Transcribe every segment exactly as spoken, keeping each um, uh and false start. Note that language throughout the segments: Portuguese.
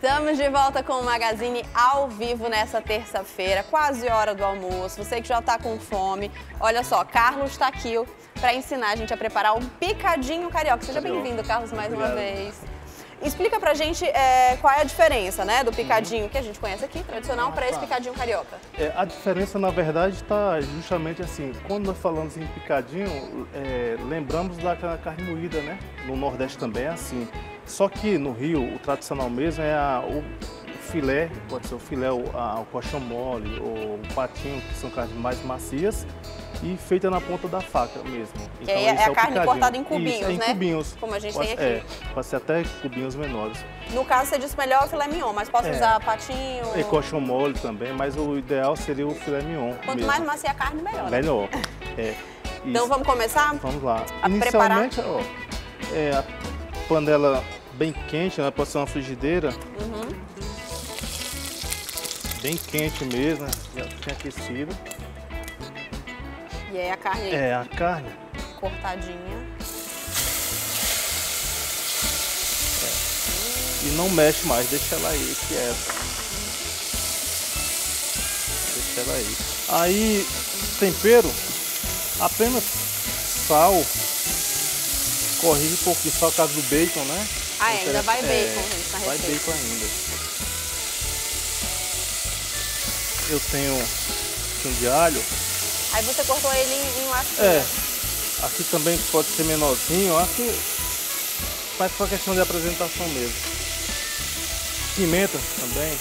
Estamos de volta com o Magazine ao vivo nessa terça-feira, quase hora do almoço. Você que já está com fome, olha só, Carlos está aqui para ensinar a gente a preparar um picadinho carioca. Seja bem-vindo, Carlos, mais Obrigado. uma vez. Explica pra gente é, qual é a diferença, né, do picadinho que a gente conhece aqui, tradicional, Ah, para esse tá. picadinho carioca. É, a diferença, na verdade, está justamente assim. Quando nós falamos em picadinho, é, lembramos da carne moída, né? No Nordeste também é assim. Só que no Rio, o tradicional mesmo é a, o filé, pode ser o filé, o, a, o coxão mole, ou o patinho, que são carnes mais macias, e feita na ponta da faca mesmo. Que aí é esse a o carne picadinho. cortada em cubinhos, Isso, em né? cubinhos. Como a gente pode, tem aqui. É, pode ser até cubinhos menores. No caso, você disse melhor o filé mignon, mas posso É. usar patinho? E coxão mole também, mas o ideal seria o filé mignon. Quanto mesmo. mais macia a carne, melhor. Né? Melhor. É, Então isso. vamos começar? Vamos lá. a Inicialmente, ó, é, a panela bem quente, né? Pode ser uma frigideira. Uhum. Bem quente mesmo, né? Já tinha aquecido. E aí a carne É, a carne. cortadinha. E não mexe mais, deixa ela aí, quieta. Deixa ela aí. Aí, tempero, apenas sal, corrige um pouquinho, só por causa do bacon, né? Ah, é, ainda vai É, bacon, gente, na vai receita. bacon ainda. Eu tenho um de alho. Aí você cortou ele em, em lasquinha. É, aqui também pode ser menorzinho, aqui faz só questão de apresentação mesmo. Pimenta também.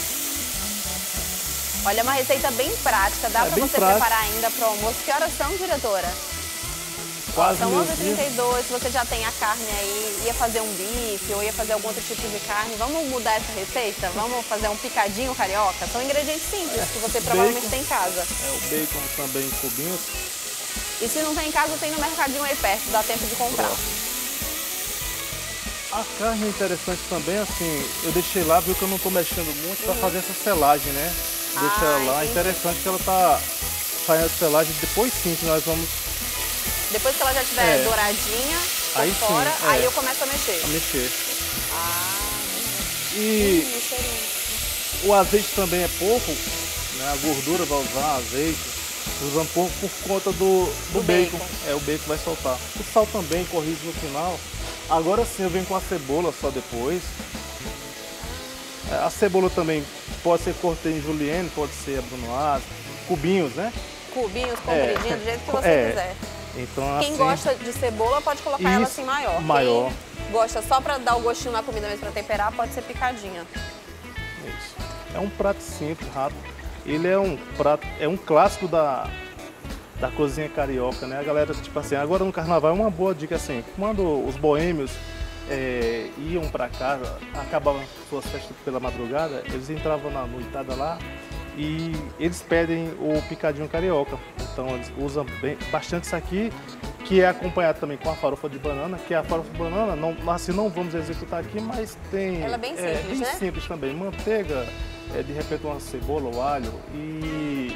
Olha, é uma receita bem prática, dá É, pra bem você prática. preparar ainda pro almoço. Que horas são, diretora? Quase São onze e meio-dia. trinta e dois, se você já tem a carne aí, ia fazer um bife ou ia fazer algum outro tipo de carne, vamos mudar essa receita? Vamos fazer um picadinho carioca? São ingredientes simples É, que você provavelmente bacon. tem em casa. É, o bacon também em cubinhos. E se não tem em casa, tem no mercadinho aí perto, dá tempo de comprar. A carne é interessante também, assim, eu deixei lá, viu que eu não estou mexendo muito para fazer essa selagem, né? Deixa Ah, ela lá, é entendi. interessante que ela tá fazendo a selagem, depois sim que nós vamos Depois que ela já estiver É. douradinha por Aí sim, fora, é. aí eu começo a mexer. mexer. Ah, E hum, cheirinho. o azeite também é pouco, né? A gordura vai usar azeite, usando pouco por conta do, do, Do bacon. bacon. É, o bacon vai soltar. O sal também corrige no final. Agora sim eu venho com a cebola só depois. É, a cebola também pode ser cortada em julienne, pode ser abrunoise, cubinhos, né? Cubinhos, É. compridinhos, do jeito que você É. quiser. Então, Quem assim, gosta de cebola pode colocar ela Isso, assim maior. maior. Quem gosta só pra dar o gostinho na comida mesmo, pra temperar, pode ser picadinha. Isso. É um prato simples, rápido. Ele é um prato, é um clássico da, da cozinha carioca, né? A galera, tipo assim, agora no carnaval é uma boa dica assim, quando os boêmios é, iam pra casa, acabavam suas festas pela madrugada, eles entravam na noitada lá e eles pedem o picadinho carioca. Então eles usam bem, bastante isso aqui, que é acompanhado também com a farofa de banana, que a farofa de banana, não, assim não vamos executar aqui, mas tem... Ela é bem simples, bem né? simples também. Manteiga, é, de repente uma cebola ou alho e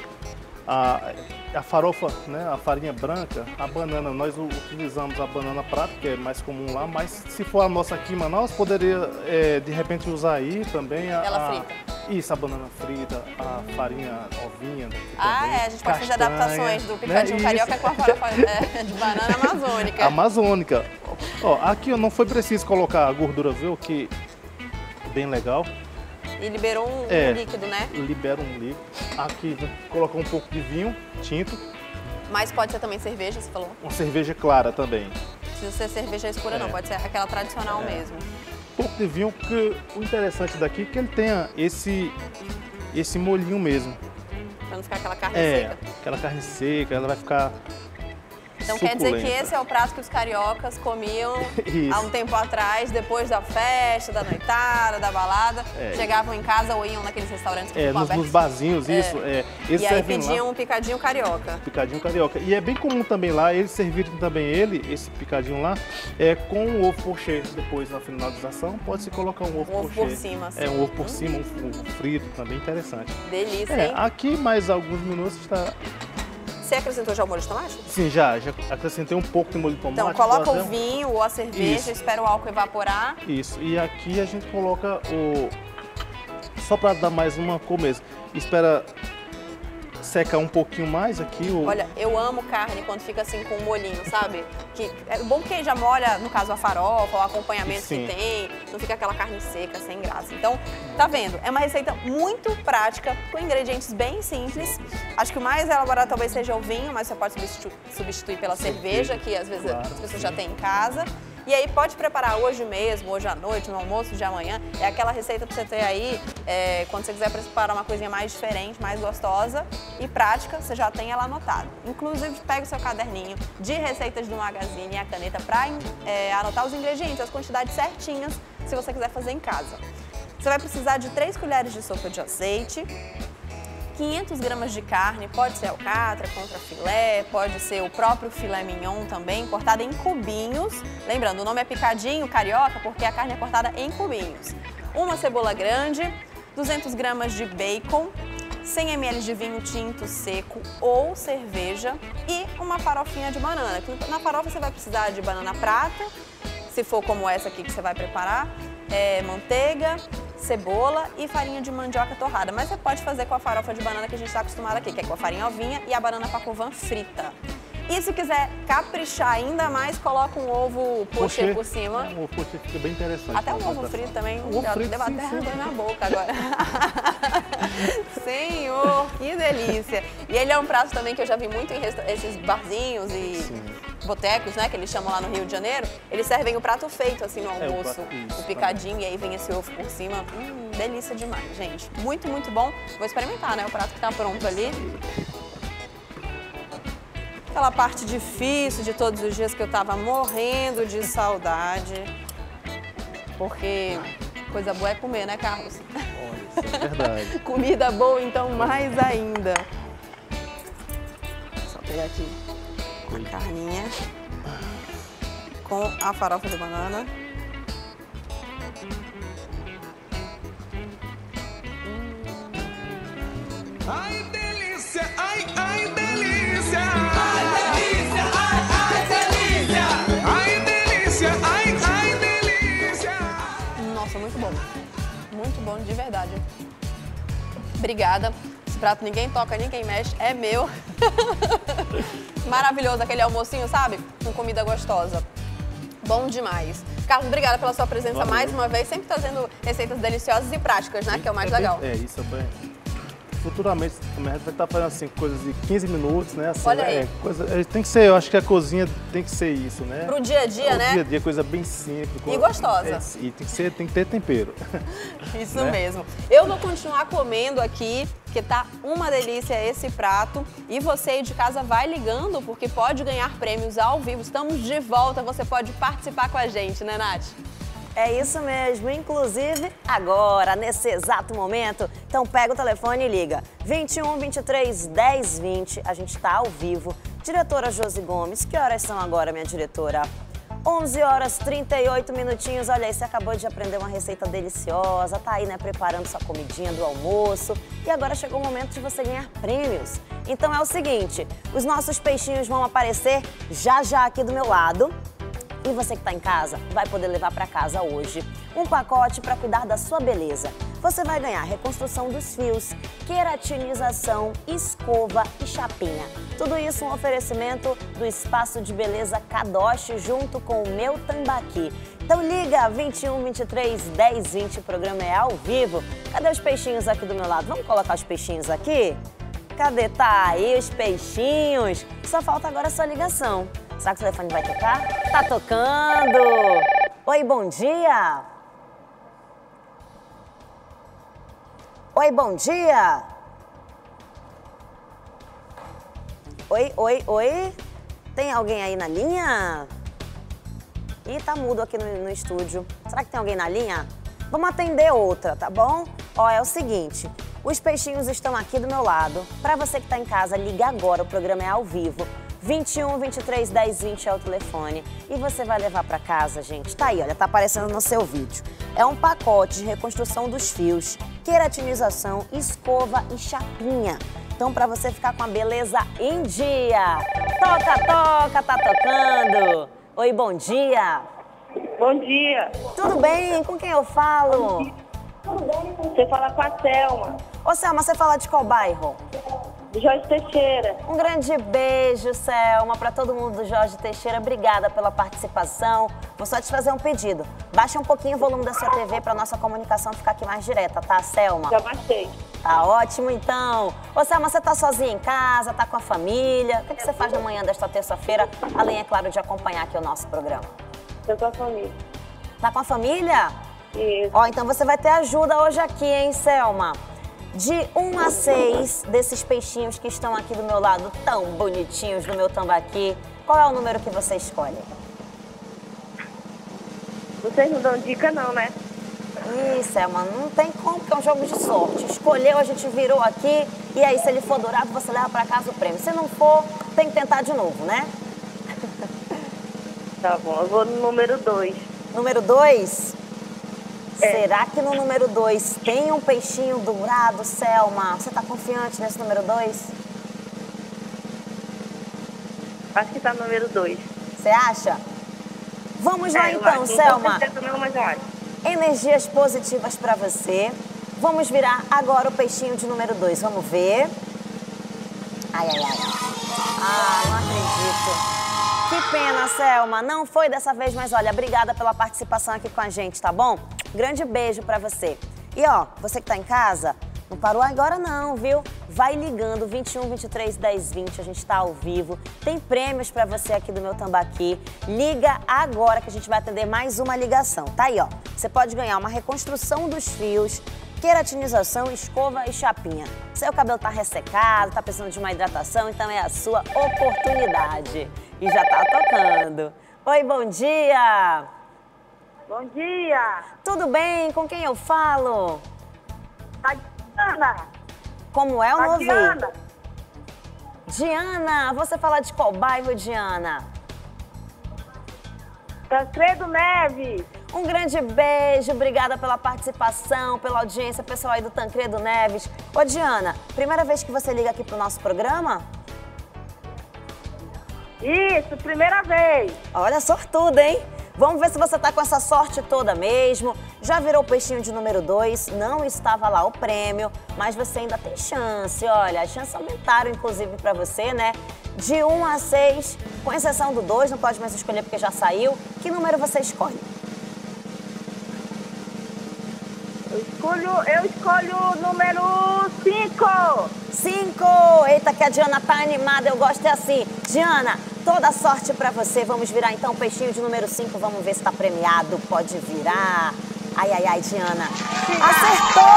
a, a farofa, né, a farinha branca, a banana, nós u- utilizamos a banana prata, que é mais comum lá, mas se for a nossa aqui em Manaus, poderia é, de repente usar aí também a... Ela a- frita. Isso, a banana frita, a farinha ovinha. daqui Ah, também, é, a gente pode fazer castanha, adaptações do né, picadinho carioca isso. com a farofa é, de banana amazônica. Amazônica. Ó, aqui não foi preciso colocar a gordura, viu, que bem legal. E liberou um, um É. líquido, né? Libera um líquido. Aqui colocar um pouco de vinho tinto, Mas pode ser também cerveja, você falou. uma cerveja clara também. Não precisa ser cerveja escura, É. não. Pode ser aquela tradicional É. mesmo. Um pouco de vinho, porque o interessante daqui é que ele tenha esse, esse molhinho mesmo. Pra não ficar aquela carne É, seca. aquela carne seca, ela vai ficar Então quer dizer que suculenta. esse é o prato que os cariocas comiam Isso. há um tempo atrás, depois da festa, da noitada, da balada. É. Chegavam em casa ou iam naqueles restaurantes que É, ficam nos, abertos. nos barzinhos, É. isso. É, eles E aí servem lá. pediam um picadinho carioca. Picadinho carioca. E é bem comum também lá, eles servirem também ele, esse picadinho lá, é com o ovo pochê. Depois, na finalização, pode-se colocar um ovo Um ovo pochê. por cima, assim. É, um ovo por cima, um, um frito também, interessante. Delícia, É, hein? aqui mais alguns minutos está Você acrescentou já o molho de tomate? Sim, já. Já acrescentei um pouco de molho de tomate. Então, coloca até... o vinho ou a cerveja, Isso. espera o álcool evaporar. Isso. E aqui a gente coloca o... Só para dar mais uma cor mesmo. Espera secar um pouquinho mais aqui. O... Olha, eu amo carne quando fica assim com um molhinho, sabe? Que é bom porque já molha, no caso, a farofa, o acompanhamento Sim. que tem, não fica aquela carne seca, sem graça. Então, tá vendo? É uma receita muito prática, com ingredientes bem simples. Acho que o mais elaborado talvez seja o vinho, mas você pode substitu substituir pela cerveja, que às vezes Claro, as pessoas sim. já têm em casa. E aí pode preparar hoje mesmo, hoje à noite, no almoço de amanhã. É aquela receita pra você ter aí, é, quando você quiser preparar uma coisinha mais diferente, mais gostosa e prática, você já tem ela anotada. Inclusive, pega o seu caderninho de receitas do Magazine e a caneta pra é, anotar os ingredientes, as quantidades certinhas, se você quiser fazer em casa. Você vai precisar de três colheres de sopa de azeite, quinhentas gramas de carne, pode ser alcatra, contra filé, pode ser o próprio filé mignon também, cortada em cubinhos. Lembrando, o nome é picadinho carioca porque a carne é cortada em cubinhos. Uma cebola grande, duzentas gramas de bacon, cem mililitros de vinho tinto seco ou cerveja e uma farofinha de banana. Na farofa você vai precisar de banana prata, se for como essa aqui que você vai preparar, é, manteiga, cebola e farinha de mandioca torrada. Mas você pode fazer com a farofa de banana que a gente está acostumado aqui, que é com a farinha ovinha e a banana pacovan frita. E se quiser caprichar ainda mais, coloca um ovo pochê por cima. O pochê fica bem interessante. Até um ovo frito também. O ovo frito, deu sim, até sim. água na boca agora. Senhor, que delícia. E ele é um prato também que eu já vi muito em esses barzinhos e Sim. botecos, né, que eles chamam lá no Rio de Janeiro. Eles servem o prato feito, assim, no É, o almoço, prato- isso, o picadinho, e aí vem esse ovo por cima. Hum, delícia demais, gente. Muito, muito bom. Vou experimentar, né, o prato que tá pronto ali. Aquela parte difícil de todos os dias que eu tava morrendo de saudade. Porque coisa boa é comer, né, Carlos? Olha, isso é verdade. Comida boa, então, mais ainda. Só pegar aqui a carninha com a farofa de banana. Ai, delícia! Ai, ai, delícia! Ai, delícia! Ai, ai, delícia! Ai, delícia! Ai, ai, delícia! Nossa, muito bom. Muito bom, de verdade. Obrigada. Esse prato ninguém toca, ninguém mexe, é meu. Maravilhoso aquele almocinho, sabe? Com comida gostosa. Bom demais. Carlos, obrigada pela sua presença Valeu. mais uma vez, sempre trazendo receitas deliciosas e práticas, né? Que é o mais É bem- legal. É, isso é bem... Futuramente também a gente vai estar fazendo assim, coisas de quinze minutos, né? Assim, Olha né? aí. É, coisa, é, tem que ser, eu acho que a cozinha tem que ser isso, né? Pro dia a dia, O né? dia a dia, coisa bem simples. E gostosa. É, e tem que, ser, tem que ter tempero. Isso né? mesmo. Eu vou continuar comendo aqui, porque tá uma delícia esse prato. E você aí de casa vai ligando, porque pode ganhar prêmios ao vivo. Estamos de volta, você pode participar com a gente, né, Nath? É isso mesmo, inclusive agora, nesse exato momento. Então pega o telefone e liga. vinte e um, vinte e três, dez, vinte, a gente tá ao vivo. Diretora Josi Gomes, que horas são agora, minha diretora? onze horas e trinta e oito minutinhos. Olha aí, você acabou de aprender uma receita deliciosa, tá aí, né, preparando sua comidinha do almoço. E agora chegou o momento de você ganhar prêmios. Então é o seguinte, os nossos peixinhos vão aparecer já já aqui do meu lado. E você que está em casa vai poder levar para casa hoje um pacote para cuidar da sua beleza. Você vai ganhar reconstrução dos fios, queratinização, escova e chapinha. Tudo isso um oferecimento do Espaço de Beleza Kadoshi junto com o Meu Tambaqui. Então liga vinte e um, vinte e três, dez, vinte, o programa é ao vivo. Cadê os peixinhos aqui do meu lado? Vamos colocar os peixinhos aqui? Cadê? Tá aí os peixinhos. Só falta agora a sua ligação. Será que o telefone vai tocar? Tá tocando! Oi, bom dia! Oi, bom dia! Oi, oi, oi? Tem alguém aí na linha? Ih, tá mudo aqui no, no estúdio. Será que tem alguém na linha? Vamos atender outra, tá bom? Ó, é o seguinte, os peixinhos estão aqui do meu lado. Pra você que tá em casa, liga agora, o programa é ao vivo. vinte e um, vinte e três, dez, vinte é o telefone. E você vai levar pra casa, gente. Tá aí, olha, tá aparecendo no seu vídeo. É um pacote de reconstrução dos fios, queratinização, escova e chapinha. Então, para você ficar com a beleza em dia. Toca, toca, tá tocando. Oi, bom dia. Bom dia. Tudo bem? Com quem eu falo? Você fala com a Selma, Ô, Selma, você fala de qual bairro? do Jorge Teixeira. Um grande beijo, Selma, para todo mundo do Jorge Teixeira. Obrigada pela participação. Vou só te fazer um pedido. Baixa um pouquinho o volume da sua T V para nossa comunicação ficar aqui mais direta, tá, Selma? Já baixei. Tá ótimo, então. Ô, Selma, você tá sozinha em casa, tá com a família? O que, que você faz na manhã desta terça-feira, além, é claro, de acompanhar aqui o nosso programa? Eu tô com a família. Tá com a família? Isso. Ó, então você vai ter ajuda hoje aqui, hein, Selma? De um a seis desses peixinhos que estão aqui do meu lado, tão bonitinhos no meu tambaqui, qual é o número que você escolhe? Vocês não dão dica não, né? Ih, Selma, não tem como, porque é um jogo de sorte. Escolheu, a gente virou aqui, e aí se ele for dourado, você leva pra casa o prêmio. Se não for, tem que tentar de novo, né? Tá bom, eu vou no número dois. Número dois? É. Será que no número dois tem um peixinho dourado, Selma? Você tá confiante nesse número dois? Acho que tá no número dois. Você acha? Vamos lá É, eu então, acho. Selma. Não tenho certeza não, mas eu acho. Energias positivas pra você. Vamos virar agora o peixinho de número dois. Vamos ver. Ai, ai, ai. Ah, não acredito. Que pena, Selma. Não foi dessa vez, mas olha, obrigada pela participação aqui com a gente, tá bom? Grande beijo pra você. E ó, você que tá em casa, não parou agora não, viu? Vai ligando, vinte e um, vinte e três, dez, vinte, a gente tá ao vivo. Tem prêmios pra você aqui do meu tambaqui. Liga agora que a gente vai atender mais uma ligação. Tá aí, ó. Você pode ganhar uma reconstrução dos fios, queratinização, escova e chapinha. Seu cabelo tá ressecado, tá precisando de uma hidratação, então é a sua oportunidade. E já tá tocando. Oi, bom dia! Bom dia! Tudo bem? Com quem eu falo? Tatiana! Como é o novo? Tatiana! Diana, você fala de qual bairro, Diana? Tancredo Neves! Um grande beijo, obrigada pela participação, pela audiência, pessoal aí do Tancredo Neves. Ô, Diana, primeira vez que você liga aqui pro nosso programa? Isso, primeira vez! Olha, sortuda, hein? Vamos ver se você tá com essa sorte toda mesmo. Já virou o peixinho de número dois, não estava lá o prêmio, mas você ainda tem chance, olha, as chances aumentaram inclusive pra você, né? De um a seis, com exceção do dois, não pode mais escolher porque já saiu. Que número você escolhe? Eu escolho, eu escolho o número cinco! Cinco! Eita, que a Diana tá animada, eu gosto é assim. Diana, toda sorte pra você. Vamos virar então o peixinho de número cinco, vamos ver se tá premiado. Pode virar. Ai, ai, ai, Diana. Acertou!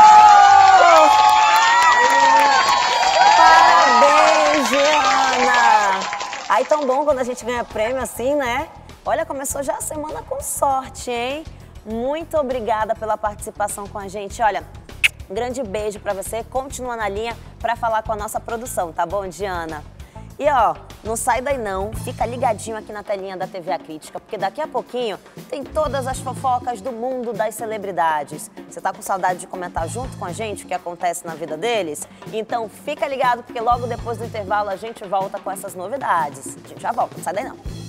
Parabéns, Diana! Aí tão bom quando a gente ganha prêmio assim, né? Olha, começou já a semana com sorte, hein? Muito obrigada pela participação com a gente. Olha, um grande beijo pra você. Continua na linha pra falar com a nossa produção, tá bom, Diana? E ó, não sai daí não, fica ligadinho aqui na telinha da T V A Crítica, porque daqui a pouquinho tem todas as fofocas do mundo das celebridades. Você tá com saudade de comentar junto com a gente o que acontece na vida deles? Então fica ligado, porque logo depois do intervalo a gente volta com essas novidades. A gente já volta, não sai daí não.